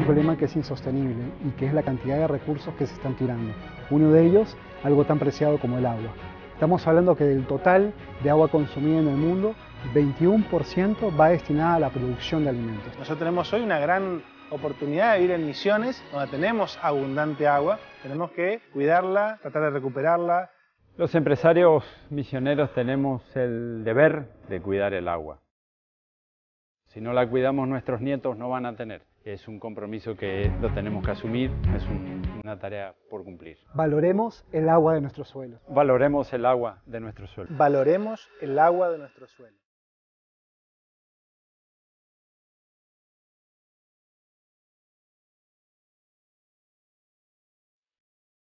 problema que es insostenible y que es la cantidad de recursos que se están tirando. Uno de ellos, algo tan preciado como el agua. Estamos hablando que del total de agua consumida en el mundo, 21% va destinada a la producción de alimentos. Nosotros tenemos hoy una gran oportunidad de vivir en Misiones, donde tenemos abundante agua. Tenemos que cuidarla, tratar de recuperarla. Los empresarios misioneros tenemos el deber de cuidar el agua. Si no la cuidamos, nuestros nietos no van a tener. Es un compromiso que lo tenemos que asumir, es una tarea por cumplir. Valoremos el agua de nuestros suelos. Valoremos el agua de nuestro suelo. Valoremos el agua de nuestro suelo.